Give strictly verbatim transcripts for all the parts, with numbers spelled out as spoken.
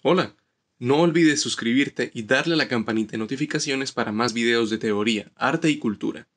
Hola, no olvides suscribirte y darle a la campanita de notificaciones para más videos de teoría, arte y cultura.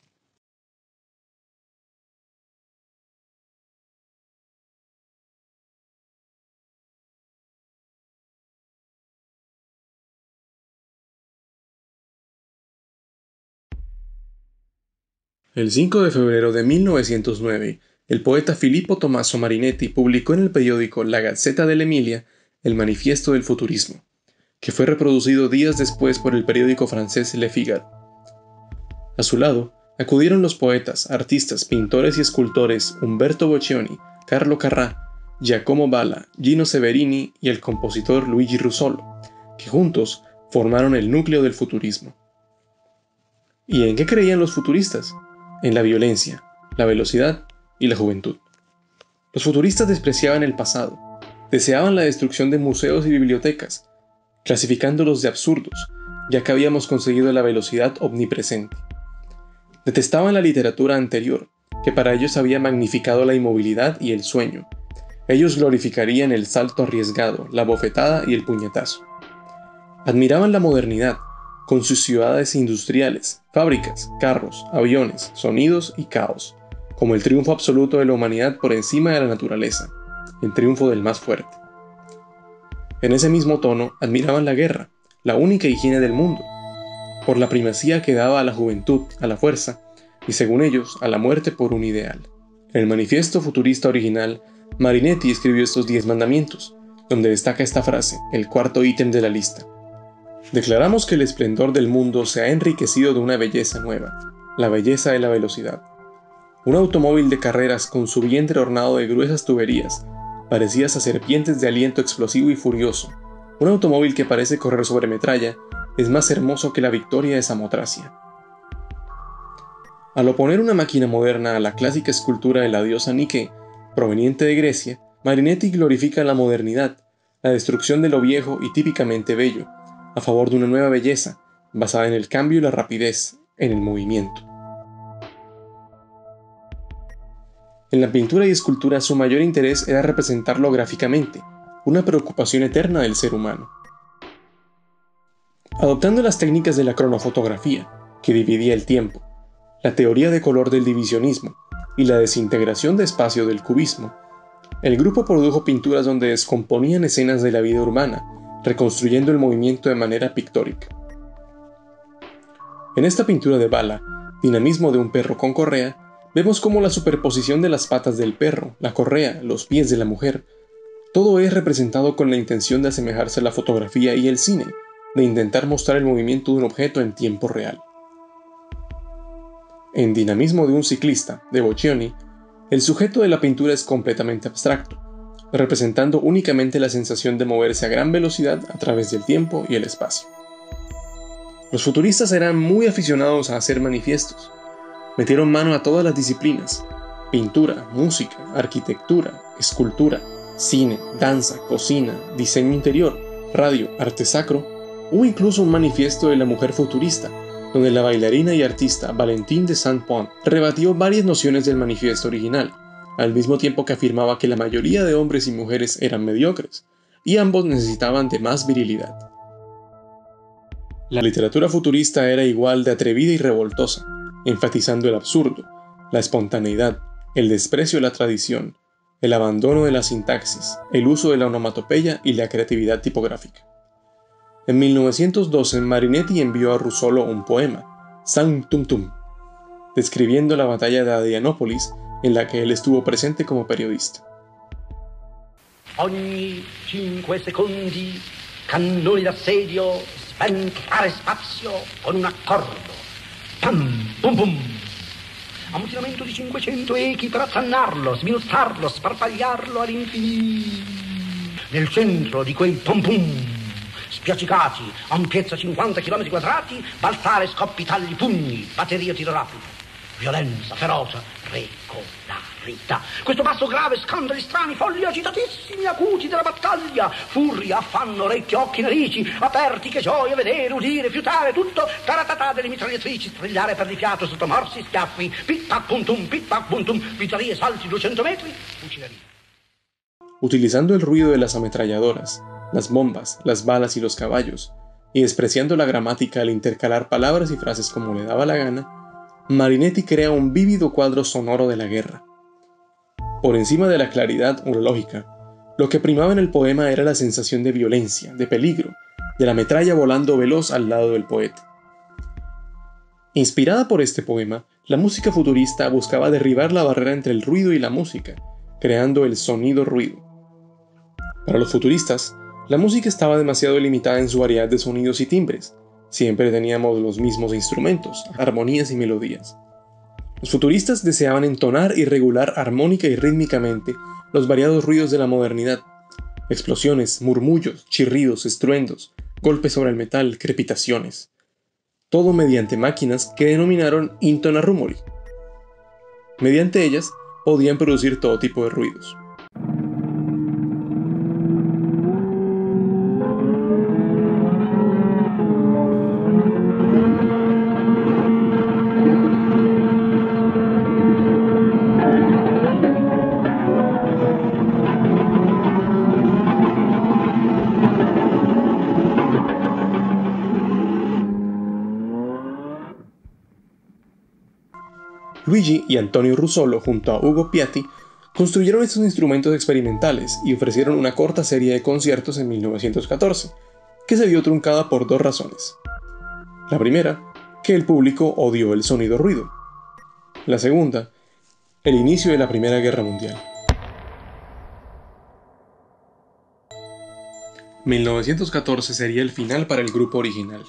El cinco de febrero de mil novecientos nueve, el poeta Filippo Tommaso Marinetti publicó en el periódico La Gazzetta dell'Emilia el Manifiesto del Futurismo, que fue reproducido días después por el periódico francés Le Figaro. A su lado, acudieron los poetas, artistas, pintores y escultores Umberto Boccioni, Carlo Carrà, Giacomo Balla, Gino Severini y el compositor Luigi Russolo, que juntos formaron el núcleo del futurismo. ¿Y en qué creían los futuristas? En la violencia, la velocidad y la juventud. Los futuristas despreciaban el pasado, deseaban la destrucción de museos y bibliotecas, clasificándolos de absurdos, ya que habíamos conseguido la velocidad omnipresente. Detestaban la literatura anterior, que para ellos había magnificado la inmovilidad y el sueño. Ellos glorificarían el salto arriesgado, la bofetada y el puñetazo. Admiraban la modernidad, con sus ciudades industriales, fábricas, carros, aviones, sonidos y caos, como el triunfo absoluto de la humanidad por encima de la naturaleza, el triunfo del más fuerte. En ese mismo tono, admiraban la guerra, la única higiene del mundo, por la primacía que daba a la juventud, a la fuerza, y según ellos, a la muerte por un ideal. En el manifiesto futurista original, Marinetti escribió estos diez mandamientos, donde destaca esta frase, el cuarto ítem de la lista. Declaramos que el esplendor del mundo se ha enriquecido de una belleza nueva, la belleza de la velocidad. Un automóvil de carreras con su vientre ornado de gruesas tuberías, parecidas a serpientes de aliento explosivo y furioso, un automóvil que parece correr sobre metralla, es más hermoso que la victoria de Samotracia. Al oponer una máquina moderna a la clásica escultura de la diosa Nike, proveniente de Grecia, Marinetti glorifica la modernidad, la destrucción de lo viejo y típicamente bello, a favor de una nueva belleza, basada en el cambio y la rapidez, en el movimiento. En la pintura y escultura su mayor interés era representarlo gráficamente, una preocupación eterna del ser humano. Adoptando las técnicas de la cronofotografía, que dividía el tiempo, la teoría de color del divisionismo y la desintegración de espacio del cubismo, el grupo produjo pinturas donde descomponían escenas de la vida urbana, reconstruyendo el movimiento de manera pictórica. En esta pintura de Balla, Dinamismo de un perro con correa, vemos cómo la superposición de las patas del perro, la correa, los pies de la mujer, todo es representado con la intención de asemejarse a la fotografía y el cine, de intentar mostrar el movimiento de un objeto en tiempo real. En Dinamismo de un ciclista, de Boccioni, el sujeto de la pintura es completamente abstracto, representando únicamente la sensación de moverse a gran velocidad a través del tiempo y el espacio. Los futuristas eran muy aficionados a hacer manifiestos. Metieron mano a todas las disciplinas: pintura, música, arquitectura, escultura, cine, danza, cocina, diseño interior, radio, arte sacro. Hubo incluso un manifiesto de la mujer futurista, donde la bailarina y artista Valentine de Saint-Pont rebatió varias nociones del manifiesto original, al mismo tiempo que afirmaba que la mayoría de hombres y mujeres eran mediocres, y ambos necesitaban de más virilidad. La literatura futurista era igual de atrevida y revoltosa, enfatizando el absurdo, la espontaneidad, el desprecio a la tradición, el abandono de la sintaxis, el uso de la onomatopeya y la creatividad tipográfica. En mil novecientos doce, Marinetti envió a Russolo un poema, Sanctum Tum, describiendo la batalla de Adrianópolis, en la que él estuvo presente como periodista. Ogni cinque secondi, cannoni d'assedio, sventare spazio con un accordo. Pam, pum, pum. Ammutinamento di cinquecento echi per attannarlo, sminuzzarlo, sparpagliarlo all'infinito. Nel centro di quei pum pum, spiaccicati, ampiezza cinquanta chilometri quadrati, balzare, scoppi, tagli, pugni, batteria, tiro rapido, violenza, ferocia, regolarità. Questo passo grave, scandali strani, folli agitatissimi, acuti della battaglia, furia, affanno, orecchi, occhi, narici, aperti, che gioia, vedere, udire, fiutare, tutto, taratatà delle mitragliatrici, strigliare per di fiato sotto morsi, schiaffi, pit-pac, puntum, pit-pac, puntum, pizzerie, salti, duecento metri, fucileria. Utilizando el ruido de las ametralladoras, las bombas, las balas y los caballos, y despreciando la gramática al intercalar palabras y frases como le daba la gana, Marinetti crea un vívido cuadro sonoro de la guerra. Por encima de la claridad o la lógica, lo que primaba en el poema era la sensación de violencia, de peligro, de la metralla volando veloz al lado del poeta. Inspirada por este poema, la música futurista buscaba derribar la barrera entre el ruido y la música, creando el sonido-ruido. Para los futuristas, la música estaba demasiado limitada en su variedad de sonidos y timbres. Siempre teníamos los mismos instrumentos, armonías y melodías. Los futuristas deseaban entonar y regular armónica y rítmicamente los variados ruidos de la modernidad. Explosiones, murmullos, chirridos, estruendos, golpes sobre el metal, crepitaciones. Todo mediante máquinas que denominaron intonarrumori. Mediante ellas podían producir todo tipo de ruidos. Luigi y Antonio Russolo, junto a Ugo Piatti, construyeron estos instrumentos experimentales y ofrecieron una corta serie de conciertos en mil novecientos catorce, que se vio truncada por dos razones. La primera, que el público odió el sonido ruido. La segunda, el inicio de la Primera Guerra Mundial. mil novecientos catorce sería el final para el grupo original.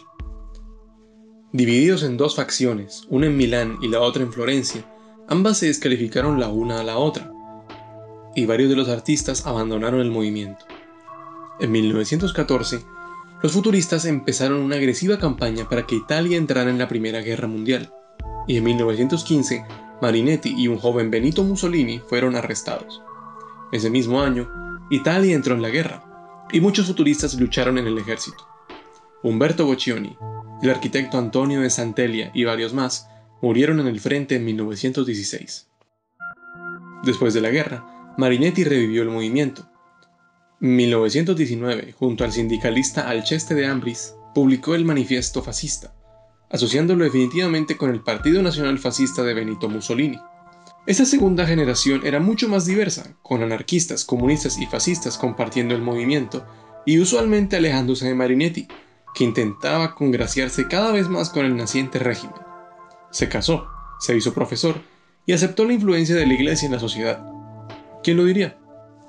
Divididos en dos facciones, una en Milán y la otra en Florencia, ambas se descalificaron la una a la otra, y varios de los artistas abandonaron el movimiento. En mil novecientos catorce, los futuristas empezaron una agresiva campaña para que Italia entrara en la Primera Guerra Mundial, y en mil novecientos quince, Marinetti y un joven Benito Mussolini fueron arrestados. Ese mismo año, Italia entró en la guerra, y muchos futuristas lucharon en el ejército. Umberto Boccioni, el arquitecto Antonio de Santelia y varios más murieron en el frente en mil novecientos dieciséis. Después de la guerra, Marinetti revivió el movimiento. En mil novecientos diecinueve, junto al sindicalista Alceste de Ambris, publicó el Manifiesto Fascista, asociándolo definitivamente con el Partido Nacional Fascista de Benito Mussolini. Esta segunda generación era mucho más diversa, con anarquistas, comunistas y fascistas compartiendo el movimiento y usualmente alejándose de Marinetti, que intentaba congraciarse cada vez más con el naciente régimen. Se casó, se hizo profesor y aceptó la influencia de la iglesia en la sociedad. ¿Quién lo diría?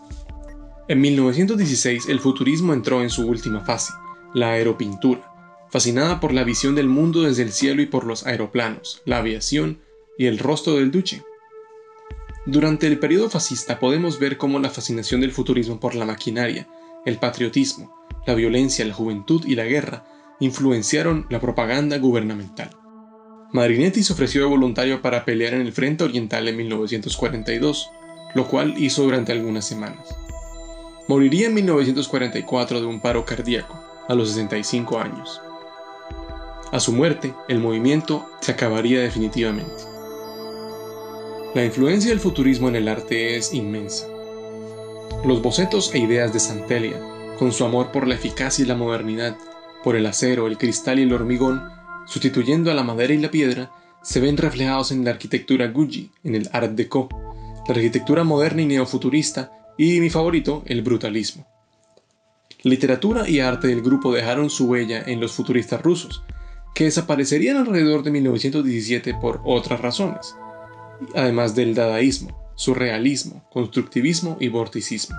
En mil novecientos dieciséis el futurismo entró en su última fase, la aeropintura, fascinada por la visión del mundo desde el cielo y por los aeroplanos, la aviación y el rostro del duce. Durante el periodo fascista podemos ver cómo la fascinación del futurismo por la maquinaria, el patriotismo, la violencia, la juventud y la guerra influenciaron la propaganda gubernamental. Marinetti se ofreció de voluntario para pelear en el Frente Oriental en mil novecientos cuarenta y dos, lo cual hizo durante algunas semanas. Moriría en mil novecientos cuarenta y cuatro de un paro cardíaco, a los sesenta y cinco años. A su muerte, el movimiento se acabaría definitivamente. La influencia del futurismo en el arte es inmensa. Los bocetos e ideas de Santelia, con su amor por la eficacia y la modernidad, por el acero, el cristal y el hormigón, sustituyendo a la madera y la piedra, se ven reflejados en la arquitectura Gucci, en el Art Deco, la arquitectura moderna y neofuturista, y mi favorito, el brutalismo. Literatura y arte del grupo dejaron su huella en los futuristas rusos, que desaparecerían alrededor de mil novecientos diecisiete por otras razones, además del dadaísmo, surrealismo, constructivismo y vorticismo.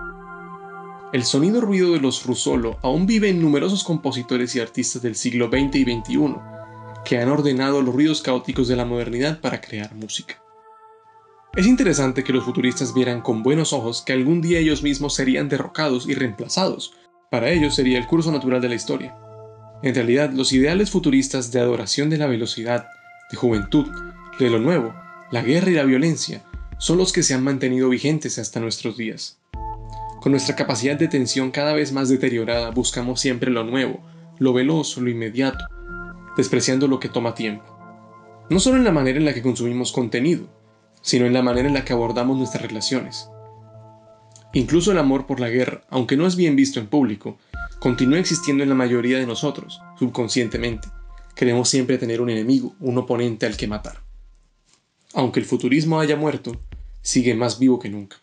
El sonido-ruido de los Russolo aún vive en numerosos compositores y artistas del siglo veinte y veintiuno, que han ordenado los ruidos caóticos de la modernidad para crear música. Es interesante que los futuristas vieran con buenos ojos que algún día ellos mismos serían derrocados y reemplazados. Para ellos sería el curso natural de la historia. En realidad, los ideales futuristas de adoración de la velocidad, de juventud, de lo nuevo, la guerra y la violencia, son los que se han mantenido vigentes hasta nuestros días. Con nuestra capacidad de atención cada vez más deteriorada, buscamos siempre lo nuevo, lo veloz, lo inmediato, despreciando lo que toma tiempo. No solo en la manera en la que consumimos contenido, sino en la manera en la que abordamos nuestras relaciones. Incluso el amor por la guerra, aunque no es bien visto en público, continúa existiendo en la mayoría de nosotros, subconscientemente. Queremos siempre tener un enemigo, un oponente al que matar. Aunque el futurismo haya muerto, sigue más vivo que nunca.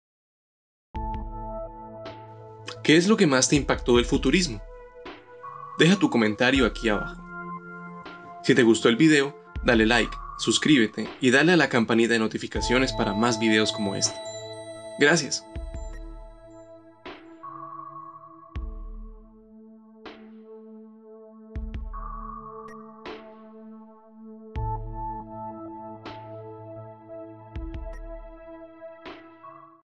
¿Qué es lo que más te impactó del futurismo? Deja tu comentario aquí abajo. Si te gustó el video, dale like, suscríbete y dale a la campanita de notificaciones para más videos como este. Gracias.